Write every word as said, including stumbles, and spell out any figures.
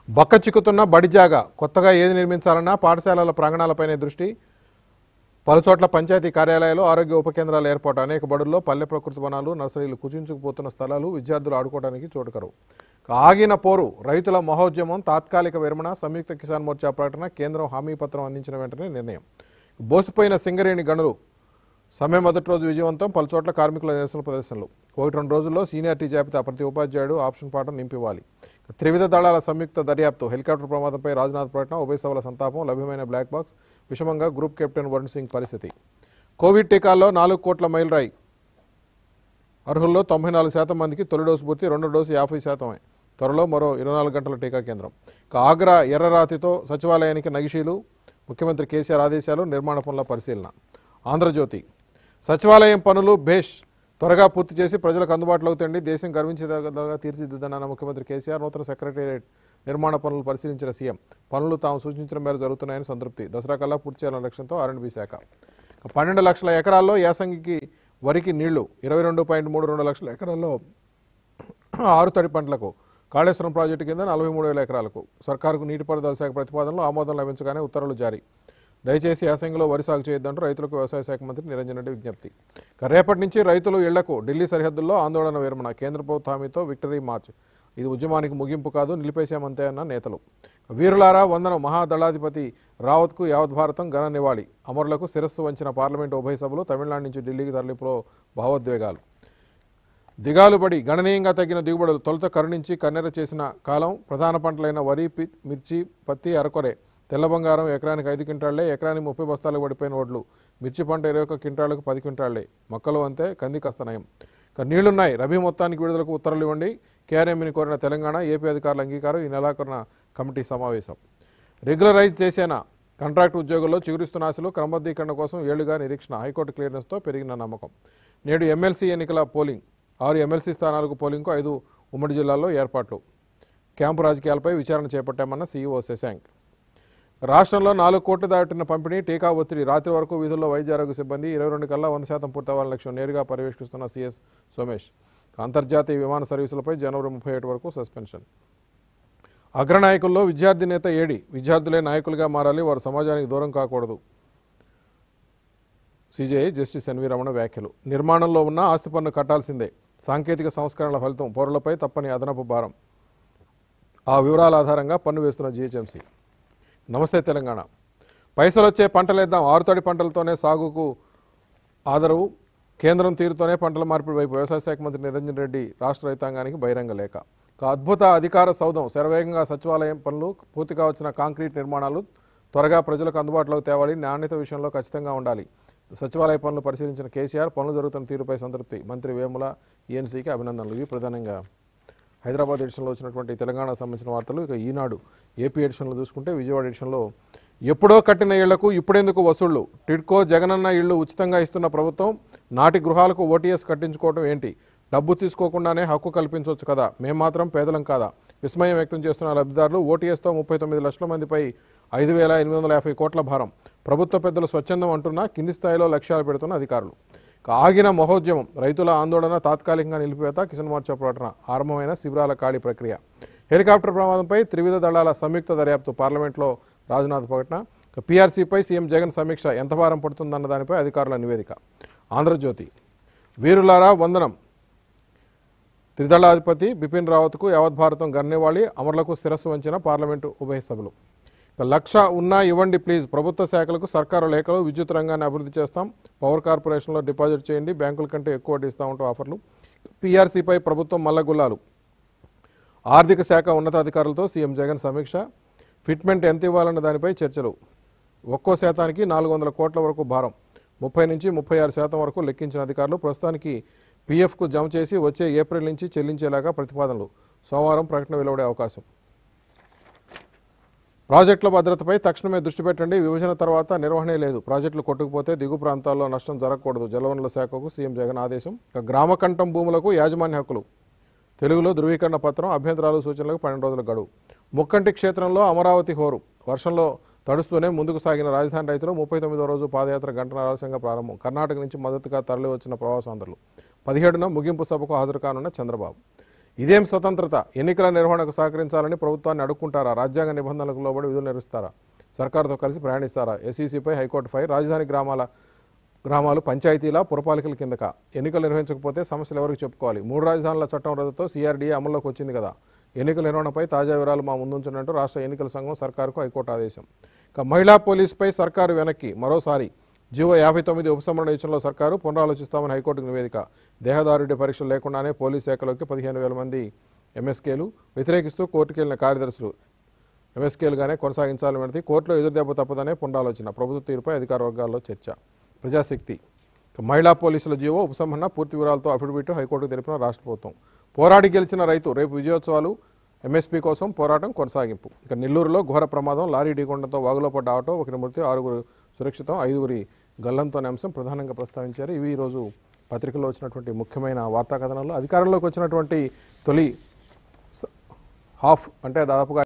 బక్క చిక్కుతున్న బడి జాగా కొత్తగా ఏది నిర్మించాలన్నా పాఠశాలల ప్రాంగణాలపైనే దృష్టి. పలుచోట్ల పంచాయతీ కార్యాలయాలు, ఆరోగ్య ఉప కేంద్రాల ఏర్పాటు. అనేక బడుల్లో పల్లె ప్రకృతి వనాలు, నర్సరీలు కుచించుకుపోతున్న స్థలాలు, విద్యార్థులు ఆడుకోవడానికి చోటు కరువు. ఆగిన పోరు, రైతుల మహోద్యమం తాత్కాలిక విరమణ. సంయుక్త కిసాన్ మోర్చా ప్రకటన, కేంద్రం హామీ పత్రం అందించిన వెంటనే నిర్ణయం. బోసిపోయిన సింగరేణి గనులు సమ్మె మొదటి రోజు విజయవంతం. పలుచోట్ల కార్మికుల నిరసన ప్రదర్శనలు. ఒకటి రెండు రోజుల్లో సీనియారిటీ జాబితా, ప్రతి ఉపాధ్యాయుడు ఆప్షన్ పాఠం నింపివ్వాలి. త్రివిధ దళాల సంయుక్త దర్యాప్తు. హెలికాప్టర్ ప్రమాదంపై రాజ్నాథ్ ప్రకటన, ఉభయ సభల సంతాపం. లభ్యమైన బ్లాక్ బాక్స్ విషమంగా గ్రూప్ కెప్టెన్ వరుణ్ సింగ్ పరిస్థితి. కోవిడ్ టీకాల్లో నాలుగు కోట్ల మైల్ రాయి. అర్హుల్లో తొంభై నాలుగు శాతం మందికి తొలి డోసు పూర్తి, రెండో డోసు యాభై శాతమే. త్వరలో మరో ఇరవై నాలుగు గంటల టీకా కేంద్రం. ఇక ఆగ్రా ఎర్రరాతితో సచివాలయానికి నగిషీలు. ముఖ్యమంత్రి కేసీఆర్ ఆదేశాలు, నిర్మాణ పనుల పరిశీలన. ఆంధ్రజ్యోతి, సచివాలయం పనులు భేష్ త్వరగా పూర్తి చేసి ప్రజలకు అందుబాటులోకి తెండి, దేశం గర్వించేదగా తీర్చిదిద్దన్న ముఖ్యమంత్రి కేసీఆర్. నూతన సెక్రటేరియట్ నిర్మాణ పనులు పరిశీలించిన సీఎం. పనులు తాము సూచించిన మేర జరుగుతున్నాయని సంతృప్తి. దసరా కల్లా పూర్తి చేయాలన్న లక్ష్యంతో ఆర్ అండ్ బి శాఖ. పన్నెండు లక్షల ఎకరాల్లో యాసంగికి వరికి నీళ్లు. ఇరవై రెండు పాయింట్ మూడు రెండు లక్షల ఎకరాల్లో ఆరు తడి పంటలకు. కాళేశ్వరం ప్రాజెక్టు కింద నలభై మూడు వేల ఎకరాలకు. సర్కారుకు నీటిపారుదల శాఖ ప్రతిపాదనలో ఆమోదం లభించగానే ఉత్తర్వులు జారీ. దయచేసి యాసంగిలో వరి సాగు చేయొద్దంటూ రైతులకు వ్యవసాయ శాఖ మంత్రి నిరంజన్ రెడ్డి విజ్ఞప్తి. రేపటి నుంచి రైతులు ఇళ్లకు. ఢిల్లీ సరిహద్దుల్లో ఆందోళన విరమణ. కేంద్ర ప్రభుత్వ హామీతో విక్టరీ మార్చ్. ఇది ఉద్యమానికి ముగింపు కాదు, నిలిపేశామంతే అన్న నేతలు. వీరులారా వందనం. మహాదళాధిపతి రావత్కు యావత్ భారతం ఘన నివాళి. అమరులకు శిరస్సు వంచిన పార్లమెంటు ఉభయ సభలు. తమిళనాడు నుంచి ఢిల్లీకి తరలింపులో భావోద్వేగాలు. దిగాలుబడి గణనీయంగా తగ్గిన దిగుబడులు. తొలుత కరుణించి కన్నెర చేసిన కాలం. ప్రధాన పంటలైన వరి, మిర్చి, పత్తి, అరకొరే. తెల్ల బంగారం ఎకరానికి ఐదు క్వింటాళ్లే. ఎకరానికి ముప్పై బస్తాలకు పడిపోయిన వడ్లు. మిర్చి పంట ఇరవై ఒక్క క్వింటాళ్లకు పది క్వింటాళ్లే. మొక్కలు అంతే, కంది కాస్త నయం. ఇక నీళ్లున్నాయి. రబీ మొత్తానికి విడుదలకు ఉత్తర్వులు ఇవ్వండి. కేఆర్ఎంని కోరిన తెలంగాణ. ఏపీ అధికారుల అంగీకారం. ఈ నెలాఖరున కమిటీ సమావేశం. రెగ్యులరైజ్ చేసేనా కాంట్రాక్ట్ ఉద్యోగుల్లో చిగురిస్తున్న ఆశలు. క్రమబద్ధీకరణ కోసం ఏళ్లుగా నిరీక్షణ. హైకోర్టు క్లియరెన్స్తో పెరిగిన నమ్మకం. నేడు ఎమ్మెల్సీ ఎన్నికల పోలింగ్. ఆరు ఎమ్మెల్సీ స్థానాలకు పోలింగ్కు ఐదు ఉమ్మడి జిల్లాల్లో ఏర్పాట్లు. క్యాంపు రాజకీయాలపై విచారణ చేపట్టామన్న సీఈఓ శశాంక్. రాష్ట్రంలో నాలుగు కోట్లు దాటిన పంపిణీ. టీకా ఒత్తిడి. రాత్రి వరకు విధుల్లో వైద్య ఆరోగ్య సిబ్బంది. ఇరవై రెండు కల్లా వంద శాతం పూర్తవ్వాలని లక్ష్యం. నేరుగా పర్యవేక్షిస్తున్న సీఎస్ సోమేష్. అంతర్జాతీయ విమాన సర్వీసులపై జనవరి ముప్పై ఒకటి వరకు సస్పెన్షన్. అగ్రనాయకుల్లో విద్యార్థి నేత ఏడి. విద్యార్థులే నాయకులుగా మారాలి, వారు సమాజానికి దూరం కాకూడదు. సీజేఐ జస్టిస్ ఎన్వి రమణ వ్యాఖ్యలు. నిర్మాణంలో ఉన్న ఆస్తి పన్ను కట్టాల్సిందే. సాంకేతిక సంస్కరణల ఫలితం. పౌరులపై తప్పని అదనపు భారం. ఆ వివరాల ఆధారంగా పన్ను వేస్తున్న జీహెచ్ఎంసీ. నమస్తే తెలంగాణ. పైసలు వచ్చే పంటలేద్దాం. ఆరుతడి పంటలతోనే సాగుకు ఆదరవు. కేంద్రం తీరుతోనే పంటల మార్పిడి వైపు. వ్యవసాయ శాఖ మంత్రి నిరంజన్ రెడ్డి రాష్ట్ర రైతాంగానికి బహిరంగ లేఖ. అద్భుత అధికార సౌధం. శరవేగంగా సచివాలయం పనులు. పూర్తిగా వచ్చిన కాంక్రీట్ నిర్మాణాలు త్వరగా ప్రజలకు అందుబాటులోకి తేవాలి. నాణ్యత విషయంలో ఖచ్చితంగా ఉండాలి. సచివాలయ పనులు పరిశీలించిన కేసీఆర్. పనులు జరుగుతున్న తీరుపై సంతృప్తి. మంత్రి వేముల ఈఎన్సీకి అభినందనలు. ఇవి ప్రధానంగా హైదరాబాద్ ఎడిషన్లో వచ్చినటువంటి తెలంగాణకు సంబంధించిన వార్తలు. ఇక ఈనాడు ఏపీ ఎడిషన్లో చూసుకుంటే, విజయవాడ ఎడిషన్లో ఎప్పుడో కట్టిన ఇళ్లకు ఇప్పుడెందుకు వసూళ్లు. టిడ్కో జగనన్న ఇళ్లు ఉచితంగా ఇస్తున్న ప్రభుత్వం. నాటి గృహాలకు ఓటీఎస్ కట్టించుకోవడం ఏంటి? డబ్బు తీసుకోకుండానే హక్కు కల్పించవచ్చు కదా, మేం మాత్రం పేదలం కాదా? విస్మయం వ్యక్తం చేస్తున్న లబ్ధిదారులు. ఓటీఎస్తో ముప్పై తొమ్మిది లక్షల మందిపై ఐదు వేల ఎనిమిది వందల యాభై కోట్ల భారం. ప్రభుత్వ పెద్దలు స్వచ్ఛందం అంటున్నా కింది స్థాయిలో లక్ష్యాలు పెడుతున్న అధికారులు. ఆగిన మహోద్యమం. రైతుల ఆందోళన తాత్కాలికంగా నిలిపివేత. కిసాన్ మోర్చా ప్రకటన. ఆరంభమైన శిబిరాల ఖాళీ ప్రక్రియ. హెలికాప్టర్ ప్రమాదంపై త్రివిధ దళాల సంయుక్త దర్యాప్తు. పార్లమెంట్లో రాజ్నాథ్ ప్రకటన. పీఆర్సీపై సీఎం జగన్ సమీక్ష. ఎంత భారం పడుతుందన్న దానిపై అధికారుల నివేదిక. ఆంధ్రజ్యోతి, వీరులారా వందనం. త్రిదళాధిపతి బిపిన్ రావత్కు యావత్ భారతం ఘననివాళి. అమరులకు శిరస్సు వంచిన పార్లమెంటు ఉభయ సభలు. లక్ష ఉన్నా ఇవ్వండి ప్లీజ్. ప్రభుత్వ శాఖలకు సర్కారు లేఖలు. విద్యుత్ రంగాన్ని అభివృద్ధి చేస్తాం. పవర్ కార్పొరేషన్లో డిపాజిట్ చేయండి, బ్యాంకుల కంటే ఎక్కువ వడ్డీ ఇస్తామంటూ ఆఫర్లు. పీఆర్సీపై ప్రభుత్వం మల్లగుల్లాలు. ఆర్థిక శాఖ ఉన్నతాధికారులతో సీఎం జగన్ సమీక్ష. ఫిట్మెంట్ ఎంత ఇవ్వాలన్న దానిపై చర్చలు. ఒక్కో శాతానికి నాలుగు వందల కోట్ల వరకు భారం. ముప్పై నుంచి ముప్పై ఆరు శాతం వరకు లెక్కించిన అధికారులు. ప్రస్తుతానికి పీఎఫ్కు జమ చేసి వచ్చే ఏప్రిల్ నుంచి చెల్లించేలాగా ప్రతిపాదనలు. సోమవారం ప్రకటన వెలువడే అవకాశం. ప్రాజెక్టుల భద్రతపై తక్షణమే దృష్టి పెట్టండి. విభజన తర్వాత నిర్వహణే లేదు. ప్రాజెక్టులు కొట్టుకుపోతే దిగు ప్రాంతాల్లో నష్టం జరగకూడదు. జలవనరుల శాఖకు సీఎం జగన్ ఆదేశం. గ్రామకంఠం భూములకు యాజమాన్య హక్కులు. తెలుగులో ధృవీకరణ పత్రం. అభ్యంతరాలు సూచనలకు పన్నెండు రోజుల గడువు. ముక్కంటి క్షేత్రంలో అమరావతి హోరు. వర్షంలో తడుస్తూనే ముందుకు సాగిన రాజధాని రైతులు. ముప్పై తొమ్మిదో రోజు పాదయాత్ర గంటల ఆలస్యంగా ప్రారంభం. కర్ణాటక నుంచి మద్దతుగా తరలి వచ్చిన ప్రవాసాంధ్రులు. పదిహేడున ముగింపు సభకు హాజరు కానున్న చంద్రబాబు. ఇదేం స్వతంత్రత? ఎన్నికల నిర్వహణకు సహకరించాలని ప్రభుత్వాన్ని అడుక్కుంటారా? రాజ్యాంగ నిబంధనలకు లోబడి విధులు నిర్వహిస్తారా? సర్కారుతో కలిసి ప్రయాణిస్తారా? ఎస్ఈసీపై హైకోర్టు ఫైర్. రాజధాని గ్రామాల గ్రామాలు పంచాయతీల పురపాలికల కిందక. ఎన్నికలు నిర్వహించకపోతే సమస్యలు ఎవరికి చెప్పుకోవాలి? మూడు రాజధానుల చట్టం రద్దుతో సీఆర్డీఏ అమల్లోకి వచ్చింది కదా. ఎన్నికల నిర్వహణపై తాజా వివరాలు మా ముందుంచినట్టు రాష్ట్ర ఎన్నికల సంఘం సర్కారుకు హైకోర్టు ఆదేశం. ఇక మహిళా పోలీసుపై సర్కారు వెనక్కి మరోసారి జీవో యాభై తొమ్మిది ఉపసంహరణ విషయంలో సర్కారు పునరాలోచిస్తామని హైకోర్టుకు నివేదిక. దేహదారుడి పరీక్షలు లేకుండానే పోలీస్ శాఖలోకి పదిహేను వేల మంది ఎంఎస్కేలు వ్యతిరేకిస్తూ కోర్టుకు వెళ్లిన కార్యదర్శులు ఎంఎస్కేలుగానే కొనసాగించాలని వినతి. కోర్టులో ఎదురుదెబ్బ తప్పదనే పునరాలోచన. ప్రభుత్వ తీరుపై అధికార వర్గాల్లో చర్చ. ప్రజాశక్తి. మహిళా పోలీసుల జీవో ఉపసంహరణ పూర్తి వివరాలతో అఫిడవిట్ హైకోర్టుకు తెలిపిన రాష్ట్ర ప్రభుత్వం. పోరాడి గెలిచిన రైతు రేపు విజయోత్సవాలు. ఎంఎస్పీ కోసం పోరాటం కొనసాగింపు. ఇక నెల్లూరులో ఘోర ప్రమాదం. లారీ ఢీకొనడంతో వాగులో పడ్డ ఆటో ఒకరి మృతి, ఆరుగురు సురక్షితం, ఐదుగురి గల్లంతోనే అంశం ప్రధానంగా ప్రస్తావించారు. ఇవి ఈరోజు పత్రికల్లో వచ్చినటువంటి ముఖ్యమైన వార్తా కథనాలు. అధికారంలోకి వచ్చినటువంటి తొలి హాఫ్ అంటే దాదాపుగా